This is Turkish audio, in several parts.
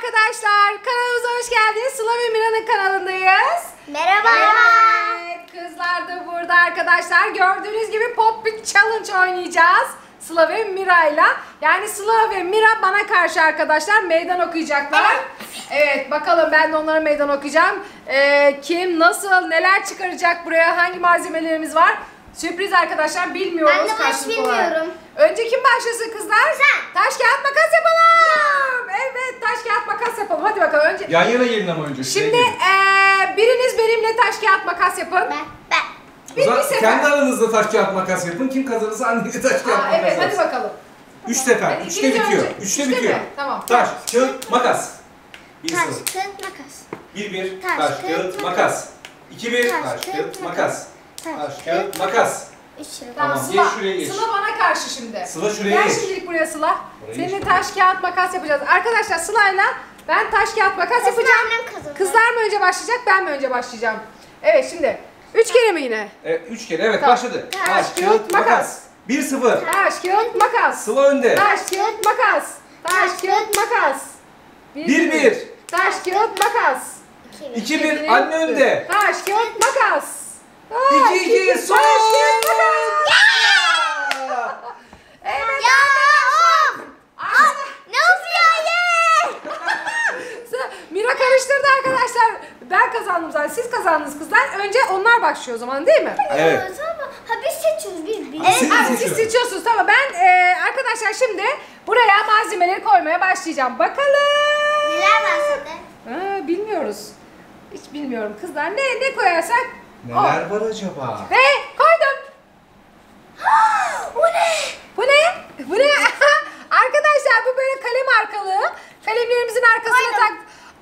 arkadaşlar, kanalımıza hoş geldiniz. Sıla ve Mira'nın kanalındayız. Merhaba. Evet, kızlar da burada arkadaşlar. Gördüğünüz gibi Pop Big Challenge oynayacağız. Sıla ve Mira'yla. Yani Sıla ve Mira bana karşı arkadaşlar meydan okuyacaklar. Evet, bakalım ben de onlara meydan okuyacağım. Kim, nasıl, neler çıkaracak buraya, hangi malzemelerimiz var? Sürpriz arkadaşlar, bilmiyoruz. Ben de baş bilmiyorum. Önce kim başlasın kızlar? Sen. Taş kağıt makas yapalım. Evet, taş kağıt makas yapalım. Hadi bakalım önce. Yan yana gelin ama önce. Şimdi biriniz benimle taş kağıt makas yapın. Ben. Bir sefer. Kendi aranızda taş kağıt makas yapın. Kim kazanırsa anneye taş kağıt makas Evet, hadi yapsın. bakalım. 3 sefer. Hadi 3'te ikiniz bitiyor. önce. 3'te Üçte bitiyor. mi? Tamam. Taş, kağıt, makas. 1-0. Taş, kağıt, makas. 1-1. Taş, Taş, kağıt, kağıt, makas. 2-1. Taş, Taş, kağıt, kağıt, makas. Taş, Taş, kağıt, makas. 3 yıl. Tamam, Tamam, Sıla. geç şuraya geç. Sıla bana karşı şimdi. Sıla şuraya Gel geç. şimdilik buraya Sıla. Buraya Seninle geç. taş kağıt makas yapacağız. Arkadaşlar Sıla'yla ben taş kağıt makas yapacağım. annem kazanır. Kızlar mı önce başlayacak, ben mi önce başlayacağım? Evet, şimdi 3 kere mi yine? 3 kere evet Tamam. başladı. Taş, kağıt, makas. 1-0. Taş kağıt makas. Sıla önde. Taş kağıt makas. Taş kağıt makas. 1-1. Taş kağıt makas. 2-1. Anne önde. Taş kağıt makas. 2-2. Son. Taş kağıt makas. Evet. Ya Arkadaşlar, ne oluyor ya? Mira karıştırdı arkadaşlar. Ben kazandım zaten. Siz kazandınız kızlar. Önce onlar başlıyor o zaman, değil mi? Evet. Tamam. Ha biz seçiyoruz biz. Ha, siz- Ha, siz seçiyorum. seçiyorsunuz. Tamam, ben arkadaşlar şimdi buraya malzemeleri koymaya başlayacağım. Bakalım. Neler var sende? Bilmiyoruz. Hiç bilmiyorum kızlar. Ne koyarsak Neler var acaba? Ve koydum. Bu ne? Bu ne? Bu ne? Arkadaşlar bu böyle kalem arkalı. Kalemlerimizin arkasına tak.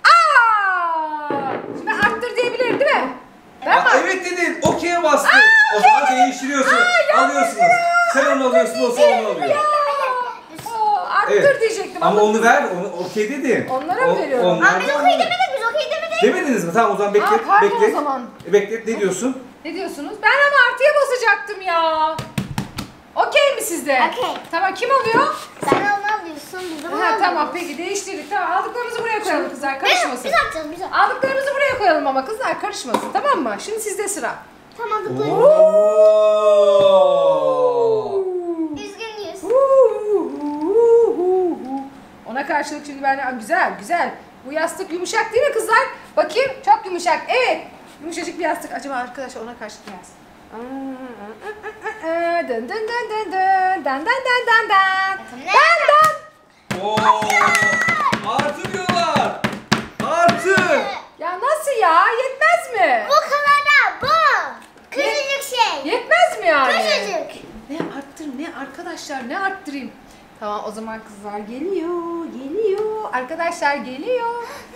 Şimdi arttır diyebilirim değil mi? Ben mi? Evet dedin. Okey'e bastın. O zaman değiştiriyorsun. Alıyorsunuz. Sen onu alıyorsun, o sana onu alıyor. Arttır Evet. diyecektim Ama onu ver, onu okey dedin. Onlara mı veriyorum? Aa, biz okey demedik, biz okey demedik. Demediniz mi? Tamam o zaman beklet, pardon beklet. o zaman. Beklet, ne diyorsun? Ne diyorsunuz? Ben ama artıya basacaktım ya. Okey mi sizde? Okey. Tamam, kim alıyor? Sen onu alıyorsun, biz onu Ha, alıyoruz. tamam peki, değiştirdik. Tamam, aldıklarımızı buraya koyalım kızlar, karışmasın. Biz atacağız, biz atacağız. Aldıklarımızı buraya koyalım ama kızlar, karışmasın, tamam mı? Şimdi sizde sıra. Tamam, aldıklarımız. Oo. Üzgünüz. Ona karşılık şimdi ben güzel. Bu yastık yumuşak değil mi kızlar? Bakayım, çok yumuşak. Evet. Yumuşacık bir yastık. Acaba arkadaşlar ona karşılık yaz. Dın dın dın dın dın dın dın dın dın. Oo. Artı diyorlar. Artı. Ya nasıl ya? Yetmez mi? Bu kadar da bu. Küçücük şey. Yetmez mi yani? Küçücük. Ne arkadaşlar, ne arttırayım? Tamam, o zaman kızlar geliyor. Arkadaşlar geliyor.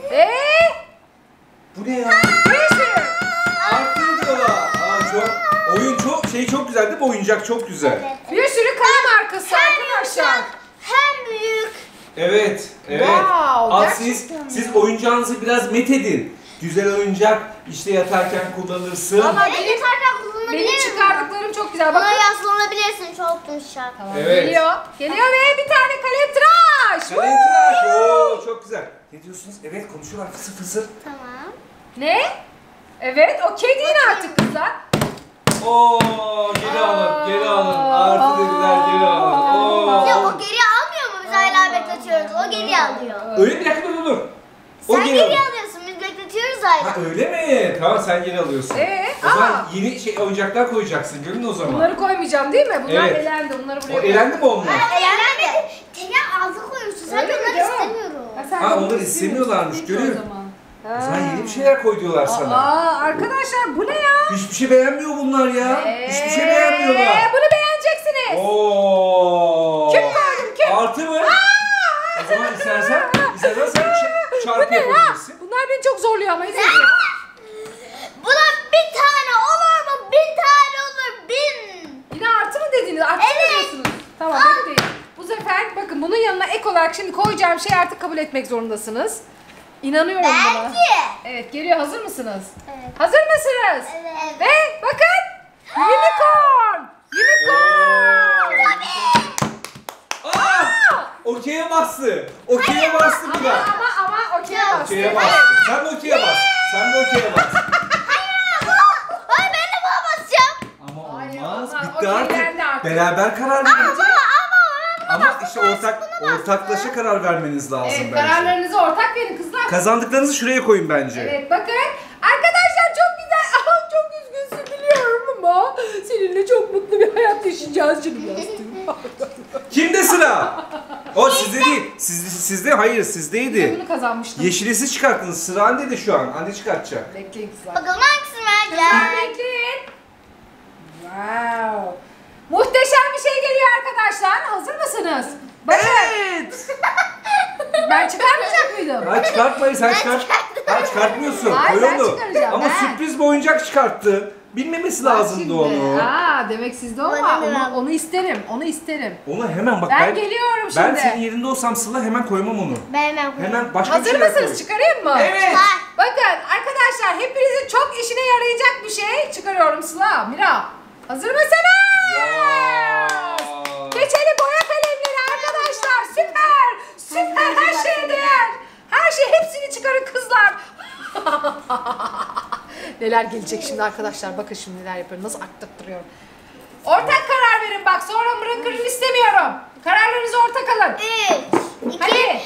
Bu ne ya? Neyse. Artı diyorlar. Oyun çok güzel değil mi? Oyuncak çok güzel. Evet. Bir sürü kalem arkası Hem arkadaşlar. yumuşak, hem büyük. Evet. Wow, Siz oyuncağınızı biraz methedin. Güzel oyuncak işte yatarken kullanırsın. Ama Evet, yukarıdan kullanabilir benim miyim? çıkardıklarım çok güzel. Buna Bakın. yaslanabilirsin, çok yumuşak. Tamam, Evet. Geliyor ve bir tane kalem tıraş. Kalem tıraş. Oo, çok güzel. Ne diyorsunuz? Evet, konuşuyorlar fısır fısır. Tamam. Ne? Evet, okey deyin artık kızlar. Oo, geri alın. Artı dediler, geri alın. Ya Oo. o geri almıyor mu? Biz hala bekletiyoruz. O geri alıyor. Öyle bir dakika dur. O Sen geri geri alıyor. alıyorsun. Biz bekletiyoruz Ha hala. öyle mi? Tamam, sen geri alıyorsun. O zaman yeni oyuncaklar koyacaksın, görün o zaman. Bunları koymayacağım değil mi? Bunlar Evet. elendi. Bunları buraya O koyacağım. elendi mi onlar? Eğlenmedi. Seni ağzı koyuyorsun. Sen Öyle mi, onları değil mi? istemiyorum. sen Ha, bunu onları istemiyorsun. istemiyorlarmış, Peki o görüyorum. zaman. O zaman yeni bir şeyler koy diyorlar sana. Arkadaşlar bu ne ya? Hiçbir şey beğenmiyor bunlar ya. Hiçbir şey beğenmiyorlar. Bunu beğeneceksiniz. Oo. Kim koydum, kim? Artı mı? O zaman istersen sen çarpı yapabilirsin. Bunlar beni çok zorluyor ama. Buna bir tane olur mu? 1000 tane olur. 1000. Yine artı mı dediniz? Artı mı Evet. diyorsunuz? Tamam, bekleyin. Bu sefer bakın bunun yanına ek olarak şimdi koyacağım şeyi artık kabul etmek zorundasınız. İnanıyorum buna. Belki. Evet, geliyor. Hazır mısınız? Evet. Hazır mısınız? Evet. Ve bakın. Unicorn. Unicorn. Aa! Okey'e bastı. Okey'e bastı Mira. Ama okey bastı. Okey'e bastı. Sen de okey'e bas. Sen de okey'e bas. Hayır ben de buna basacağım. Ama Hayır, olmaz. olmaz. Bitti Okey, artık. artık. Beraber karar verin. Ama Ama işte ortaklaşa karar vermeniz lazım Evet, bence. kararlarınızı ortak verin kızlar. Kazandıklarınızı şuraya koyun bence. Evet, bakın. Arkadaşlar çok güzel. Aha, çok üzgünsün biliyorum ama seninle çok mutlu bir hayat yaşayacağız şimdi yastığım. Kimde sıra? O sizde değil. Sizde hayır sizdeydi. Bunu kazanmıştım. Yeşili siz çıkarttınız. Sıra Anne'de şu an. Anne çıkartacak. Bekleyin kızlar. bakalım hangisini Kızlar vereceğim. bekleyin. Wow. Muhteşem bir şey geliyor arkadaşlar. Hazır mısınız? Bakın. Evet. Ben çıkarmayacak mıydım? Hayır çıkartmayın sen çıkart. Hayır çıkartmıyorsun. Hayır, Koy ben onu. çıkaracağım, Ama ben. sürpriz bir oyuncak çıkarttı. Bilmemesi lazımdı Şimdi. onu. Aa, demek sizde o Bana var. ne ver? Onu isterim. Onu isterim. Onu hemen bak Ben geliyorum Ben şimdi. senin yerinde olsam Sıla hemen koymam onu. Ben hemen koyayım. Hemen başka Hazır bir şeyler mısınız? koy. Çıkarayım mı? Evet. Bakın arkadaşlar hepinizin çok işine yarayacak bir şey çıkarıyorum Sıla. Mira. Hazır mısınız? Wow. Keçeli boya kalemleri arkadaşlar. Süper. Süper her şeye değer. Her şey hepsini çıkarın kızlar. Neler gelecek şimdi arkadaşlar. Bakın şimdi neler yapıyorum. Nasıl aktarttırıyorum. Ortak karar verin bak. Sonra mırın kırın istemiyorum. Kararlarınızı ortak alın. 3, 2, Hadi.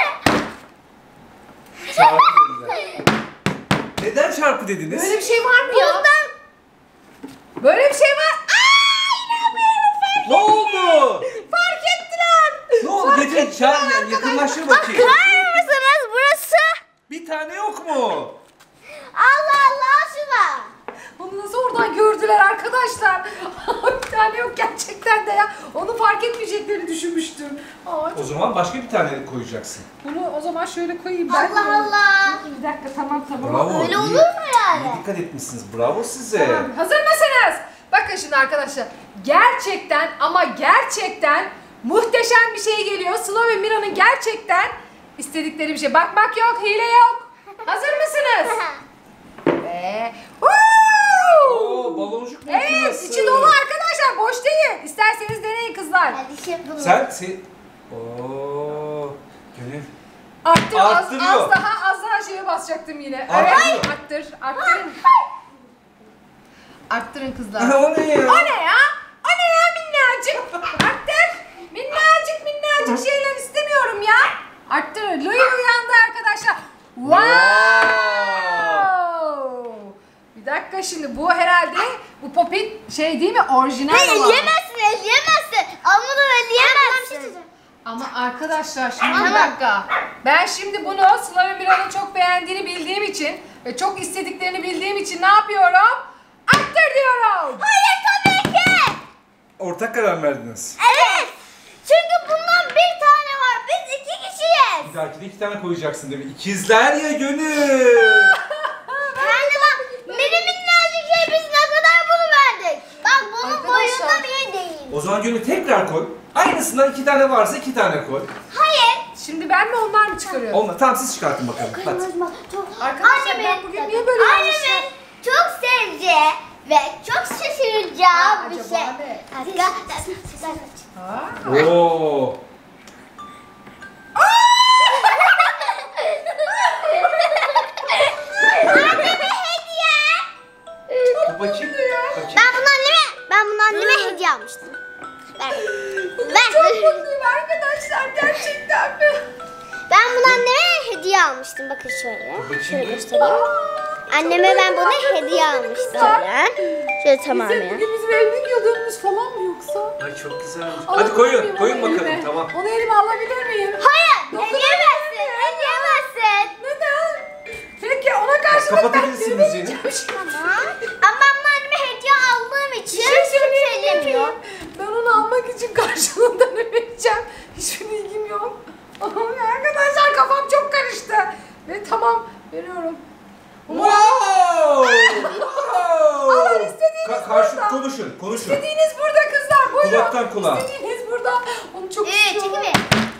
1. Çarpı dediler. Neden çarpı dediniz? Böyle bir şey var mı ya? Böyle bir şey var. Ne oldu? Fark ettiler. Ne oldu? Getir çağır yakınlaştır bakayım. Bakar mısınız burası? Bir tane yok mu? Allah Allah şuna. Onu nasıl oradan gördüler arkadaşlar? Bir tane yok gerçekten de ya. Onu fark etmeyeceklerini düşünmüştüm. Aa, O zaman başka bir tane koyacaksın. bunu o zaman şöyle koyayım ben. Allah Allah. Bir dakika tamam. Bravo. Öyle iyi. olur mu yani? İyi dikkat etmişsiniz. Bravo size. Tamam. Hazır mısınız? Bakın şimdi arkadaşlar. Gerçekten ama gerçekten muhteşem bir şey geliyor. Sıla ve Mira'nın gerçekten istedikleri bir şey. Bakmak yok, hile yok. Hazır mısınız? Ve Oo, baloncuk evet, makinesi. içi dolu arkadaşlar. Boş değil. İsterseniz deneyin kızlar. Hadi şey bunu. Sen Oo. Gönül. Arttır, Arttırıyor. az daha şeye basacaktım yine. Arttırıyor. Evet, arttırın. Arttırın kızlar. O ne ya? O ne ya? O ne ya minnacık? Arttır. Minnacık şeyler istemiyorum ya. Arttırın. Louis uyandı arkadaşlar. Wow. Bir dakika şimdi bu herhalde bu popit şey değil mi? Orijinal olan. Elleyemezsin. Almadan elleyemezsin. Ama arkadaşlar şimdi bir Tamam. dakika. Ben şimdi bunu Sıla ve Mira'nın çok beğendiğini bildiğim için ve çok istediklerini bildiğim için ne yapıyorum? Arttır diyorum. Hayır tabii ki. Ortak karar verdiniz. Evet. Çünkü bundan bir tane var. Biz 2 kişiyiz. Bir dahaki de 2 tane koyacaksın değil mi? İkizler ya Gönül. Yani bak benim minnacık şey biz ne kadar bunu verdik. Bak bunun Arkadaşlar. boyunda bile değil. O zaman Gönül tekrar koy. Aynısından 2 tane varsa 2 tane koy. Hayır. Şimdi ben mi onlar mı çıkarıyorum? Olma. Tamam siz çıkartın bakalım. Hadi. Arkadaşlar ben bugün niye böyle yanlışlar? Annemin çok seveceği ve çok şaşıracağı Ha, bir acaba şey. ne? Ha? Oo. Dur bakayım. Bakayım. Ben bunu anneme hediye almıştım. Çok mutluyum arkadaşlar gerçekten mi? Ben bunu anneme hediye almıştım. Bakın şöyle. bakayım Şöyle bir. göstereyim. Anneme ben bunu hediye almıştım. Şöyle tamam ya. Bugün bizim evlilik yıldönümümüz falan mı yoksa? Ay çok güzel. Hadi Alabilir koyun. miyim Koyun onu bakalım. elime? Tamam. Onu elime alabilir miyim? Hayır. Dokunamazsın, Hediyemezsin. Neden? Peki ona karşılık ben Kapatabilirsin demeyeceğim müziğini. şimdi. Ama ben bunu anneme hediye aldığım için Bir şey söyleyebilir söylemiyor. miyim? Ben onu almak için karşılığında ne vereceğim? Hiçbir bilgim yok. Arkadaşlar kafam çok karıştı. Ve tamam veriyorum. Wow! Alın istediğiniz Karşı burada. konuşun. İstediğiniz burada kızlar. Buyurun. Kulaktan kulağa. İstediğiniz burada. Onu çok istiyorum. Çekil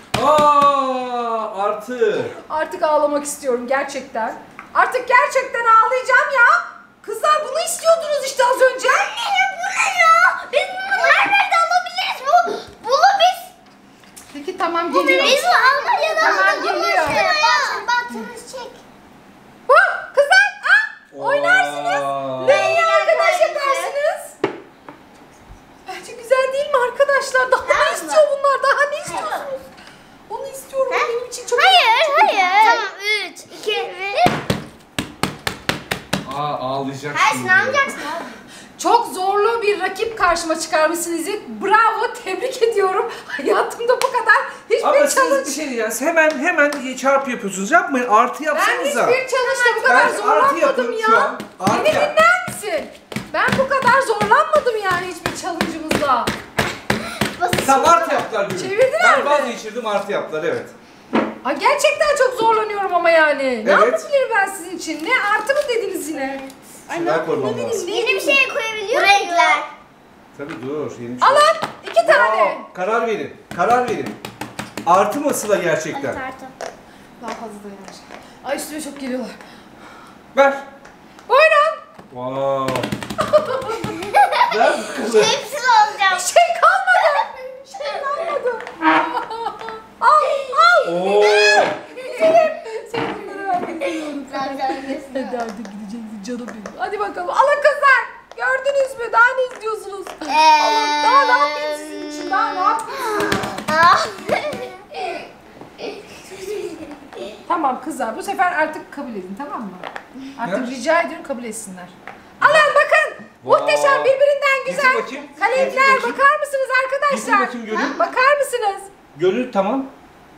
Artı. Artık ağlamak istiyorum gerçekten. Artık gerçekten ağlayacağım ya. Kızlar bunu istiyordunuz işte az önce. Bu ne ya? Biz bunu nerede alabiliriz? Bunu biz Peki tamam geliyor. Biz bu Almanya'da Tamam, geliyor. Baktığımız çek. Kızlar oynarsınız. Neyle arkadaş yaparsınız? Bence güzel değil mi arkadaşlar? Daha Tamam ne mı? istiyor bunlar? Daha ne istiyorsunuz? Onu istiyorum. Ha? Benim için çok Hayır. Tamam 3, 2, 1. Ağlayacak Hayır şimdi. ne yapacaksın abi? Çok zorlu bir rakip karşıma çıkarmışsınız İzzet. Bravo, tebrik ediyorum. Hayatımda bu kadar Ama hiçbir siz challenge... bir şey diyeceğim. Hemen çarpı yapıyorsunuz. Yapmayın. Artı Ben yapsanıza. hiçbir challenge'da bu kadar Ben artı zorlanmadım yapıyorum şu ya. an. Artı Beni yap. dinler misin? Ben bu kadar zorlanmadım yani hiçbir challenge'ımızda. Tamam artı yaptılar Gülüm. Çevirdiler Ben mi? vazgeçirdim artı yaptılar evet. Ay gerçekten çok zorlanıyorum ama yani. Ne Evet. yapabilirim ben sizin için? Ne artı mı dediniz yine? Ay ne Şeyler yapayım, koymam ne lazım. bileyim, Yeni bir şey koyabiliyor muyum? Renkler. Tabii dur. Yeni bir şey. Alın 2 tane. Wow, karar verin. Karar verin. Artı mı Sıla gerçekten? Tartı. Daha fazla dayanacak. Ay üstüme çok geliyorlar. Ver. Buyurun. Wow. Ver bakalım. Hepsini alacağım. Şey kalmadı. Şey kalmadı. Al. Oo. Senin bunları vermek istiyorum. Zaten Hadi artık gideceksin canım benim. Hadi bakalım. Alın kızlar. Gördünüz mü? Daha ne istiyorsunuz? Alın. Daha ne yapayım sizin için? Daha ne yapayım? Tamam kızlar. Bu sefer artık kabul edin, tamam mı? Artık Ne? rica ediyorum kabul etsinler. Alın bakın. Muhteşem, birbirinden güzel Getir bakayım. kalemler. Getir bakayım. Bakar mısınız arkadaşlar? Getir bakayım, göreyim. Bakar mısınız? Gönül tamam.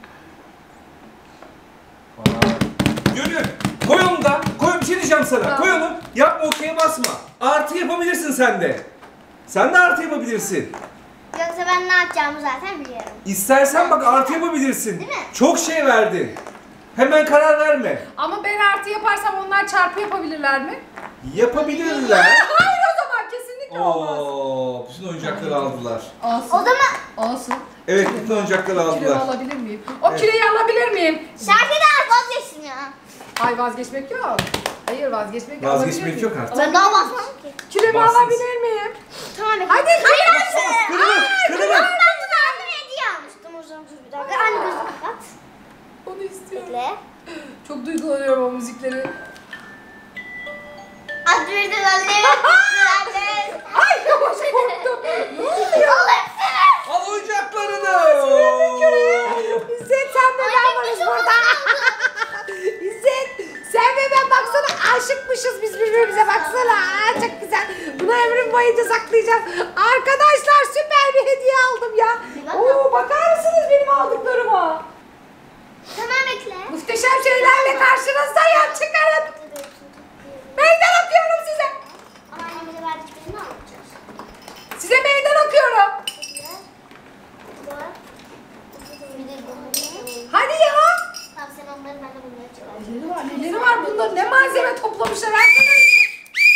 Gönül. Koy onu da. Koy bir şey diyeceğim sana. Tamam. Koy onu. Yapma okey'e basma. Artı yapabilirsin sen de. Sen de artı yapabilirsin. Yoksa ben ne yapacağımı zaten biliyorum. İstersen bak artı yapabilirsin. Değil mi? Çok şey verdin. Hemen karar verme. Ama ben artı yaparsam onlar çarpı yapabilirler mi? Yapabilirler. Hayır o zaman kesinlikle olmaz. Oo, bütün oyuncakları aldılar. Olsun. O zaman Olsun. Evet, bütün oyuncakları Küremi aldılar. alabilir miyim? O Evet. küreyi alabilir miyim? şarkıdan vazgeçsin ya. Ay vazgeçmek yok. Hayır vazgeçmek yok. Vazgeçmek Alabilir yok miyim? artık. Ben daha basmam ki. Küremi Bassınız. alabilir miyim? Tamam. Hadi Hayır. Kırılır, kırılır. Ben sana anneme hediye almıştım o zaman. Dur bir dakika. Anne gözünü kapat. Onu istiyorum. Bekle. Çok duygulanıyorum o müzikleri. Az bir de anne. Ay yavaş korktum. Ne oluyor? Al hepsini. Al oyuncaklarını. İzzet sen ve ben varız burada. İzzet sen ve ben baksana aşıkmışız biz birbirimize baksana. Aa, çok güzel. Bunu ömrüm boyunca saklayacağız. Arkadaşlar süper bir hediye aldım ya. Oo, bakar mısınız benim aldıklarıma? Tamam bekle. Muhteşem şeylerle karşınızdayım. Çıkarın. Meydan okuyorum size. Ama annemize verdiklerini alacağız. Size meydan okuyorum. Hadi ya. Tamam sen onları ben de bunları çıkaracağım. Neleri var, neleri var bunlar? Ne malzeme toplamışlar arkadaşlar.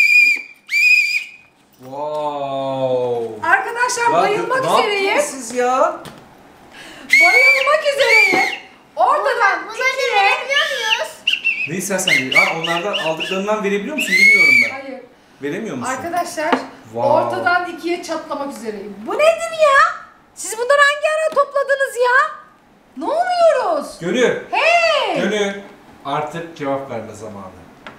Wow. Arkadaşlar bayılmak Ne üzereyim. yaptınız siz ya? Bayılmak üzereyim. Ortadan Bunları ikiye. verebiliyor muyuz? Ne istersen ver. Ha, onlardan aldıklarından verebiliyor musun bilmiyorum ben. Hayır. Veremiyor musun? Arkadaşlar Wow. ortadan ikiye çatlamak üzereyim. Bu nedir ya? Siz bunları hangi ara topladınız ya? Ne oluyoruz? Gönül. Hey! Gönül. Artık cevap verme zamanı.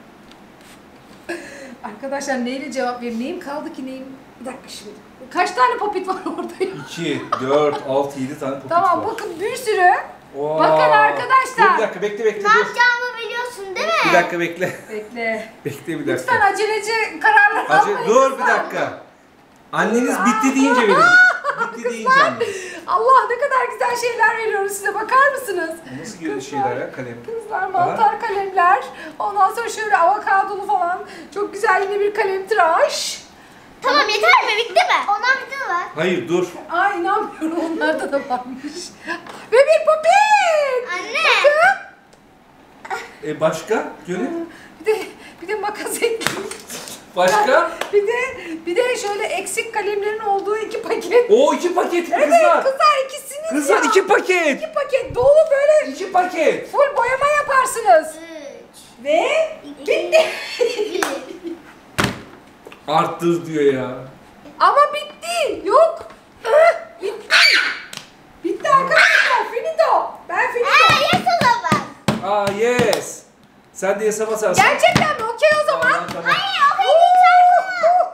Arkadaşlar neyle cevap vereyim? Neyim kaldı ki neyim? Bir dakika şimdi. Kaç tane popit var orada ya? 2, 4, 6, 7 tane popit Tamam var. bakın bir sürü. Wow. Bakın arkadaşlar. Dur bir dakika bekle Ne dur. yapacağımı biliyorsun değil mi? Bir dakika bekle. Bekle. Bekle bir Lütfen dakika. aceleci kararlar almayın. Dur bir lütfen. dakika. Anneniz bitti deyince verin. Bitti deyince anneniz. Allah ne kadar güzel şeyler veriyoruz size bakar mısınız? O nasıl gibi şeyler ya kalem? Kızlar mantar kalemler. Ondan sonra şöyle avokadolu falan. Çok güzel yine bir kalem tıraş. Tamam yeter mi? Bitti mi? Ondan bitti mi var? Hayır dur. Ay inanmıyorum onlarda da varmış. Ve bir popit. Anne. Bakın. Başka? Gönül? Bir de makas ekledim. Başka? Bir de şöyle eksik kalemlerin olduğu 2 paket. O 2 paket mi Evet kızlar? kızlar ikisini Kızlar ya. 2 paket. 2 paket dolu böyle 2 paket. full boyama yaparsınız. 3, Ve 2, bitti. 1. Arttır diyor ya. Ama bitti. Yok. Bitti. Bitti arkadaşlar. Aa yes. Sen de yes'e basarsın. Gerçekten mi? Okey o zaman. Tamam. Hayır o kadar.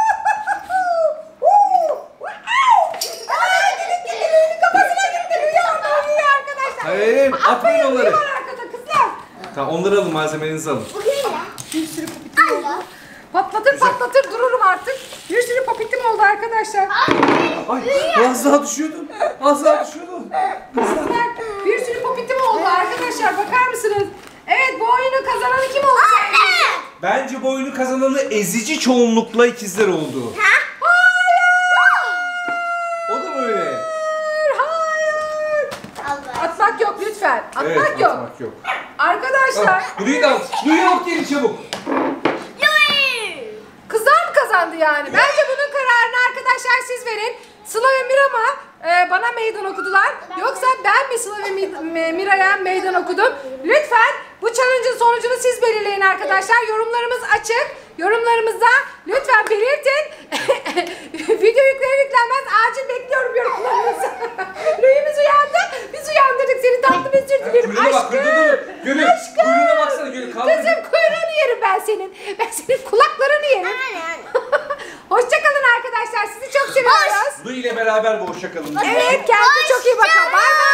Kafasına gitti. Uyuyor arkadaşlar. Hayır, atmayın onları. Uyuyor arkada kızlar. Tamam, onları alın, malzemenizi alın. Bu ne ya? Bir sürü popitim oldu. Allah. Patlatır dururum artık. Bir sürü popitim oldu arkadaşlar. Ay, az daha düşüyordu. Az daha düşüyordu. Kızlar, bir sürü popitim oldu arkadaşlar. Bakar mısınız? Evet, bu oyunu kazanan kim oldu? Anne. Bence bu oyunu kazananı ezici çoğunlukla ikizler oldu. Ha? O da mı öyle? Hayır. Allah. Atmak yok lütfen. Atmak Evet, yok. atmak yok. Arkadaşlar, Burayı da al. Burayı al gelin çabuk. Yui. kızlar mı kazandı yani? Bence bunun kararını arkadaşlar siz verin. Sıla ve Mira mı bana meydan okudular? Yoksa ben mi Sıla ve Mira'ya meydan okudum? Lütfen bu challenge'ın sonucunu siz belirleyin arkadaşlar. Yorumlarımız açık. Yorumlarımızda lütfen belirtin. Video yüklenir yüklenmez acil bekliyorum yorumlarınızı. Louis'imiz uyandı. Biz uyandırdık seni, tatlım, özür dilerim. Kuyruğuna bak, kuyruğuna. Görün. Kuyruğuna baksana, görün. Kaldır. Kızım kuyruğunu yerim ben senin. Ben senin kulaklarını yerim. Hoşçakalın arkadaşlar. Sizi çok seviyoruz. Bu ile beraber bu hoşça kalın. Evet, kendinize çok iyi bakın. Bay bay.